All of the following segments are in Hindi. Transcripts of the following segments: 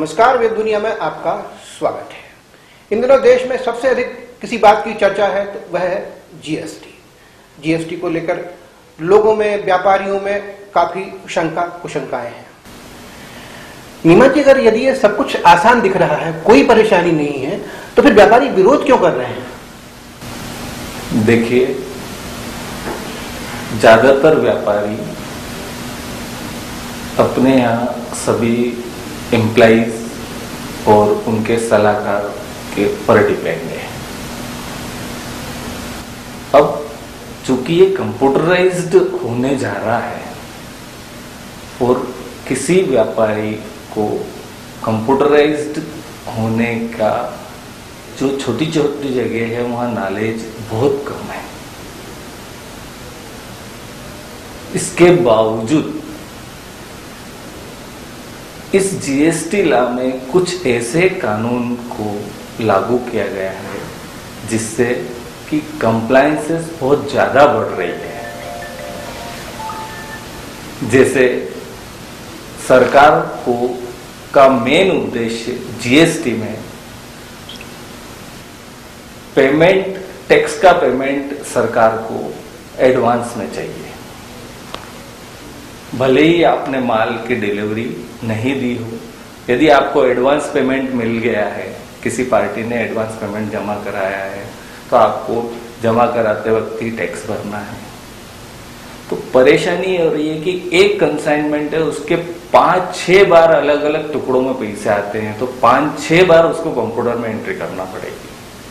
नमस्कार, वेब दुनिया में आपका स्वागत है। इन दिनों देश में सबसे अधिक किसी बात की चर्चा है तो वह है जीएसटी। जीएसटी को लेकर लोगों में, व्यापारियों में काफी शंका कुशंकाएं हैं। नीमा जी, अगर यदि ये सब कुछ आसान दिख रहा है, कोई परेशानी नहीं है, तो फिर व्यापारी विरोध क्यों कर रहे हैं? देखिए, ज्यादातर व्यापारी अपने यहाँ सभी एम्प्लॉइज और उनके सलाहकार के पर डिपेंड है। अब चूंकि ये कंप्यूटराइज्ड होने जा रहा है और किसी व्यापारी को कंप्यूटराइज्ड होने का जो छोटी छोटी जगह है वहां नॉलेज बहुत कम है। इसके बावजूद इस जीएसटी लॉ में कुछ ऐसे कानून को लागू किया गया है जिससे कि कंप्लायंसेस बहुत ज्यादा बढ़ रही है। जैसे सरकार को का मेन उद्देश्य जीएसटी में पेमेंट, टैक्स का पेमेंट सरकार को एडवांस में चाहिए। भले ही आपने माल की डिलीवरी नहीं दी हो, यदि आपको एडवांस पेमेंट मिल गया है, किसी पार्टी ने एडवांस पेमेंट जमा कराया है, तो आपको जमा कराते वक्त ही टैक्स भरना है। तो परेशानी हो रही है कि एक कंसाइनमेंट है, उसके 5-6 बार अलग अलग टुकड़ों में पैसे आते हैं, तो 5-6 बार उसको कंप्यूटर में एंट्री करना पड़ेगी।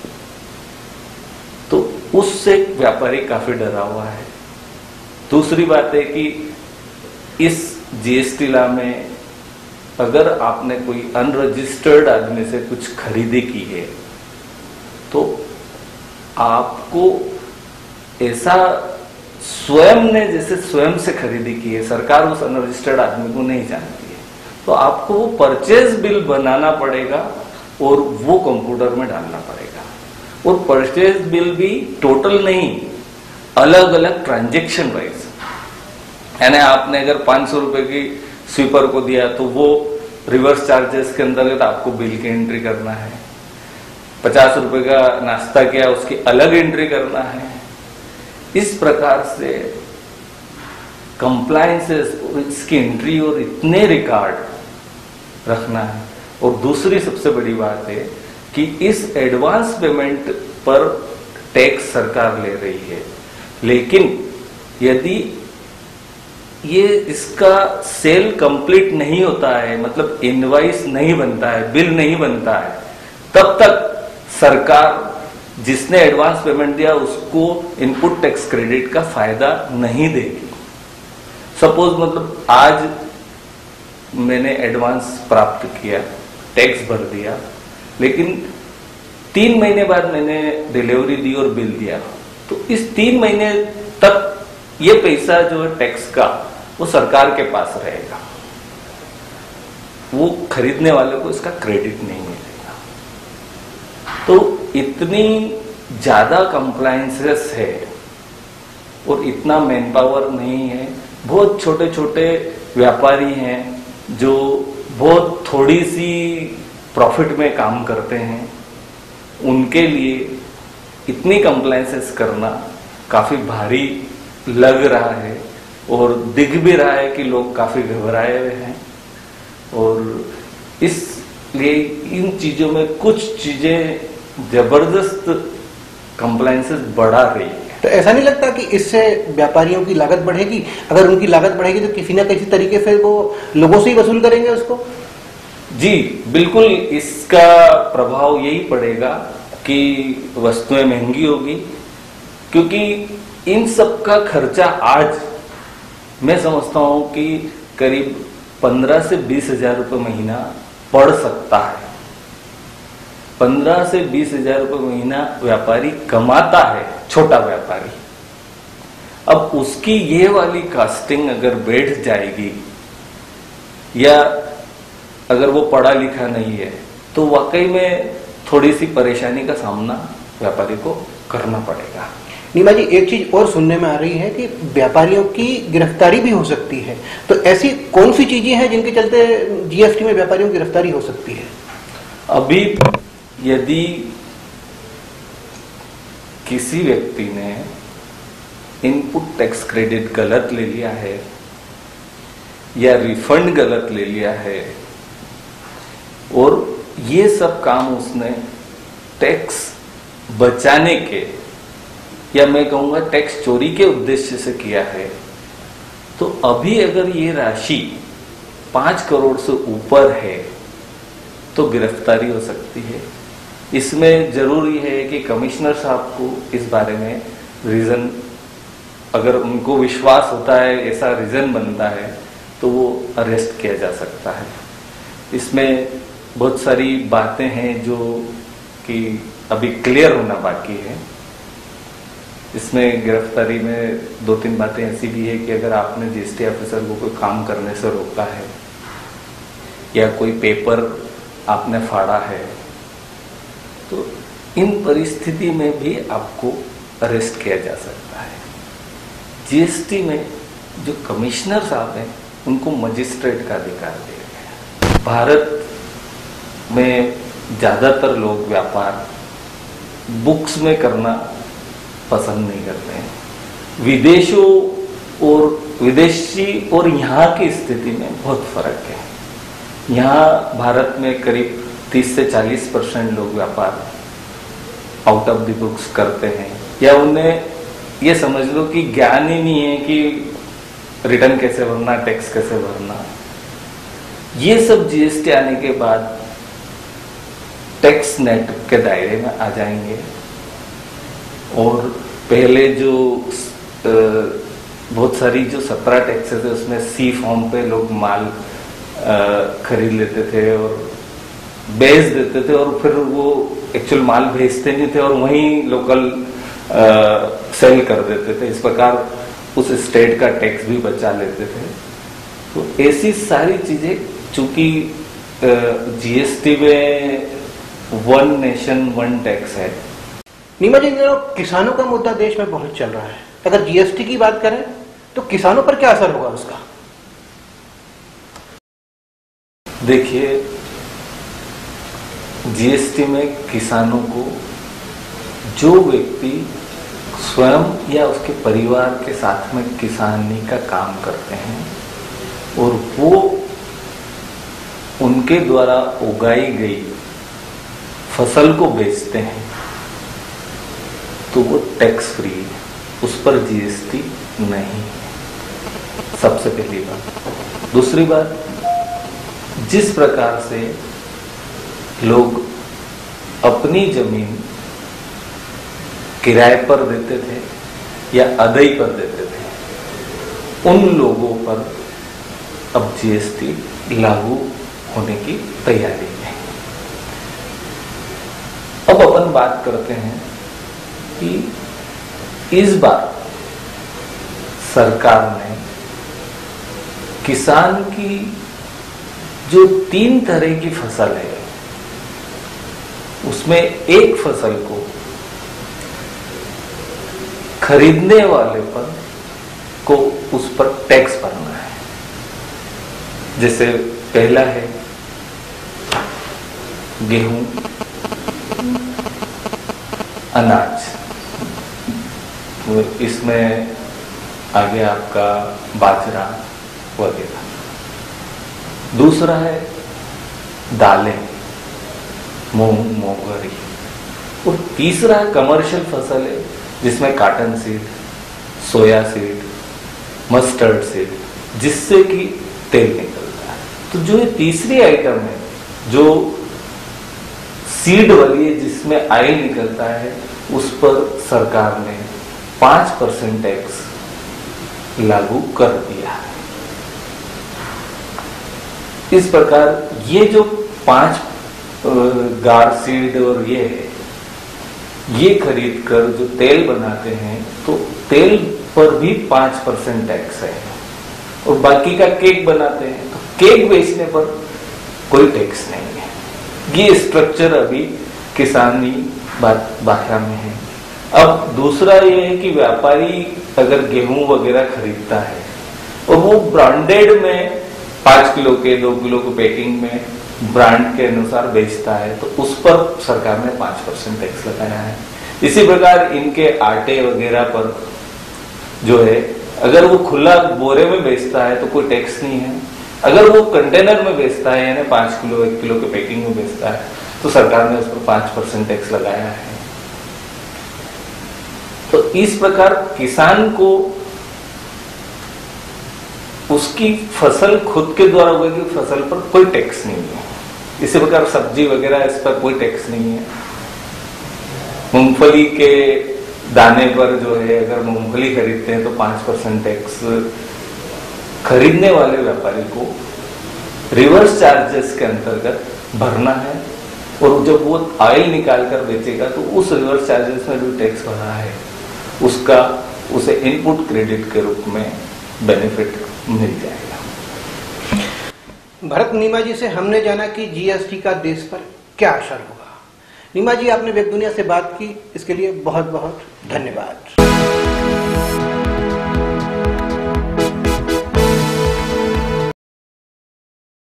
तो उससे व्यापारी काफी डरा हुआ है। दूसरी बात है कि इस जीएसटी लॉ में अगर आपने कोई अनरजिस्टर्ड आदमी से कुछ खरीदी की है तो आपको ऐसा स्वयं ने जैसे स्वयं से खरीदी की है, सरकार उस अनरजिस्टर्ड आदमी को नहीं जानती है, तो आपको वो परचेज बिल बनाना पड़ेगा और वो कंप्यूटर में डालना पड़ेगा। और परचेज बिल भी टोटल नहीं, अलग अलग ट्रांजैक्शन वाइज। यानी आपने अगर 500 रुपए की स्वीपर को दिया तो वो रिवर्स चार्जेस के अंतर्गत आपको बिल की एंट्री करना है। 50 रुपए का नाश्ता किया, उसकी अलग एंट्री करना है। इस प्रकार से कंप्लायंसेस और इसकी एंट्री और इतने रिकॉर्ड रखना है। और दूसरी सबसे बड़ी बात है कि इस एडवांस पेमेंट पर टैक्स सरकार ले रही है, लेकिन यदि ये इसका सेल कंप्लीट नहीं होता है, मतलब इनवॉइस नहीं बनता है, बिल नहीं बनता है, तब तक सरकार जिसने एडवांस पेमेंट दिया उसको इनपुट टैक्स क्रेडिट का फायदा नहीं देगी। सपोज मतलब आज मैंने एडवांस प्राप्त किया, टैक्स भर दिया, लेकिन 3 महीने बाद मैंने डिलीवरी दी और बिल दिया, तो इस 3 महीने तक ये पैसा जो है टैक्स का वो सरकार के पास रहेगा, वो खरीदने वाले को इसका क्रेडिट नहीं मिलेगा। तो इतनी ज्यादा कंप्लायंसेस है और इतना मैन पावर नहीं है। बहुत छोटे छोटे व्यापारी हैं जो बहुत थोड़ी सी प्रॉफिट में काम करते हैं, उनके लिए इतनी कंप्लायंसेस करना काफी भारी लग रहा है और दिख भी रहा है कि लोग काफी घबराए हुए हैं। और इसलिए इन चीजों में कुछ चीजें जबरदस्त कंप्लायंसेस बढ़ा रही है। तो ऐसा नहीं लगता कि इससे व्यापारियों की लागत बढ़ेगी? अगर उनकी लागत बढ़ेगी तो किसी न किसी तरीके से वो लोगों से ही वसूल करेंगे उसको। जी बिल्कुल, इसका प्रभाव यही पड़ेगा कि वस्तुएं महंगी होगी, क्योंकि इन सब का खर्चा आज मैं समझता हूं कि करीब 15 से 20 हजार रुपये महीना पड़ सकता है। 15 से 20 हजार रुपये महीना व्यापारी कमाता है, छोटा व्यापारी। अब उसकी ये वाली कास्टिंग अगर बैठ जाएगी, या अगर वो पढ़ा लिखा नहीं है, तो वाकई में थोड़ी सी परेशानी का सामना व्यापारी को करना पड़ेगा। नीमा जी, एक चीज और सुनने में आ रही है कि व्यापारियों की गिरफ्तारी भी हो सकती है, तो ऐसी कौन सी चीजें हैं जिनके चलते जीएसटी में व्यापारियों की गिरफ्तारी हो सकती है? अभी यदि किसी व्यक्ति ने इनपुट टैक्स क्रेडिट गलत ले लिया है या रिफंड गलत ले लिया है और ये सब काम उसने टैक्स बचाने के या मैं कहूंगा टैक्स चोरी के उद्देश्य से किया है, तो अभी अगर ये राशि 5 करोड़ से ऊपर है तो गिरफ्तारी हो सकती है। इसमें जरूरी है कि कमिश्नर साहब को इस बारे में रीजन, अगर उनको विश्वास होता है ऐसा रीजन बनता है तो वो अरेस्ट किया जा सकता है। इसमें बहुत सारी बातें हैं जो कि अभी क्लियर होना बाकी है। इसमें गिरफ्तारी में 2-3 बातें ऐसी भी है कि अगर आपने जीएसटी ऑफिसर को कोई काम करने से रोका है या कोई पेपर आपने फाड़ा है, तो इन परिस्थिति में भी आपको अरेस्ट किया जा सकता है। जीएसटी में जो कमिश्नर साहब हैं उनको मजिस्ट्रेट का अधिकार दिया गया है। भारत में ज्यादातर लोग व्यापार बुक्स में करना पसंद नहीं करते हैं। विदेशों और विदेशी और यहाँ की स्थिति में बहुत फर्क है। यहाँ भारत में करीब 30 से 40% लोग व्यापार आउट ऑफ द बुक्स करते हैं, या उन्हें ये समझ लो कि ज्ञान ही नहीं है कि रिटर्न कैसे भरना, टैक्स कैसे भरना। ये सब जीएसटी आने के बाद टैक्स नेट के दायरे में आ जाएंगे और पहले जो बहुत सारी जो 17 टैक्सेस है उसमें सी फॉर्म पे लोग माल खरीद लेते थे और बेच देते थे और फिर वो एक्चुअल माल भेजते नहीं थे और वहीं लोकल सेल कर देते थे। इस प्रकार उस स्टेट का टैक्स भी बचा लेते थे। तो ऐसी सारी चीजें, चूंकि जीएसटी में वन नेशन वन टैक्स है। नीमा जी, किसानों का मुद्दा देश में बहुत चल रहा है। अगर जीएसटी की बात करें तो किसानों पर क्या असर होगा उसका? देखिए, जीएसटी में किसानों को, जो व्यक्ति स्वयं या उसके परिवार के साथ में किसानी का काम करते हैं और वो उनके द्वारा उगाई गई फसल को बेचते हैं, तो वो टैक्स फ्री है, उस पर जीएसटी नहीं है। सबसे पहली बात। दूसरी बात, जिस प्रकार से लोग अपनी जमीन किराए पर देते थे या अदाई पर देते थे, उन लोगों पर अब जीएसटी लागू होने की तैयारी है। अब अपन बात करते हैं कि इस बार सरकार ने किसान की जो 3 तरह की फसल है उसमें एक फसल को खरीदने वाले पर को उस पर टैक्स भरना है। जैसे पहला है गेहूं, अनाज, इसमें आगे आपका बाजरा वगैरह। दूसरा है दालें, मूंग, मोंगरी। और तीसरा कमर्शियल फसल है जिसमें cotton seed, soya seed, mustard seed, जिससे कि तेल निकलता है। तो जो ये तीसरी आइटम है जो सीड वाली है, जिसमें ऑयल निकलता है, उस पर सरकार ने 5% टैक्स लागू कर दिया है। इस प्रकार ये जो 5 गार सीड और ये खरीद कर जो तेल बनाते हैं, तो तेल पर भी 5% टैक्स है। और बाकी का केक बनाते हैं तो केक बेचने पर कोई टैक्स नहीं है। ये स्ट्रक्चर अभी किसानी भाषा में है। अब दूसरा ये है कि व्यापारी अगर गेहूं वगैरह खरीदता है और वो ब्रांडेड में 5 किलो के 2 किलो के पैकिंग में ब्रांड के अनुसार बेचता है तो उस पर सरकार ने 5% टैक्स लगाया है। इसी प्रकार इनके आटे वगैरह पर जो है अगर वो खुला बोरे में बेचता है तो कोई टैक्स नहीं है, अगर वो कंटेनर में बेचता है यानी 5 किलो 1 किलो के पैकिंग में बेचता है तो सरकार ने उस पर 5% टैक्स लगाया है। तो इस प्रकार किसान को उसकी फसल खुद के द्वारा हुई की फसल पर कोई टैक्स नहीं है। इसी प्रकार सब्जी वगैरह इस पर कोई टैक्स नहीं है। मूंगफली के दाने पर जो है अगर मूंगफली खरीदते हैं तो 5% टैक्स खरीदने वाले व्यापारी को रिवर्स चार्जेस के अंतर्गत भरना है, और जब वो ऑयल निकाल कर बेचेगा तो उस रिवर्स चार्जेस में जो टैक्स भरा है उसका उसे इनपुट क्रेडिट के रूप में बेनिफिट मिल जाएगा। भरत नीमा जी से हमने जाना कि जीएसटी का देश पर क्या असर होगा। नीमा जी, आपने वेब दुनिया से बात की, इसके लिए बहुत बहुत धन्यवाद।